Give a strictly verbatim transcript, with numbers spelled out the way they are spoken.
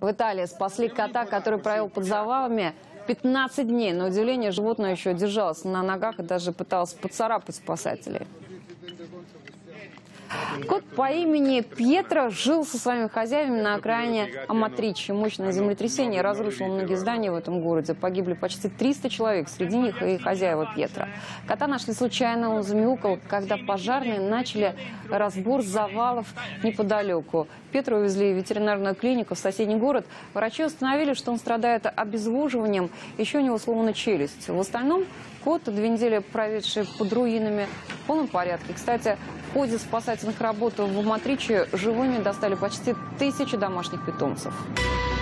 В Италии спасли кота, который провел под завалами пятнадцать дней. На удивление, животное еще держалось на ногах и даже пыталось поцарапать спасателей. Кот по имени Пьетро жил со своими хозяевами на окраине Аматричи. Мощное землетрясение разрушило многие здания в этом городе. Погибли почти триста человек, среди них и хозяева Пьетро. Кота нашли случайно, он замяукал, когда пожарные начали разбор завалов неподалеку. Пьетро увезли в ветеринарную клинику в соседний город. Врачи установили, что он страдает обезвоживанием, еще у него сломана челюсть. В остальном кот, две недели проведший под руинами, в полном порядке. Кстати, в ходе спасательных работ в Аматриче живыми достали почти тысячу домашних питомцев.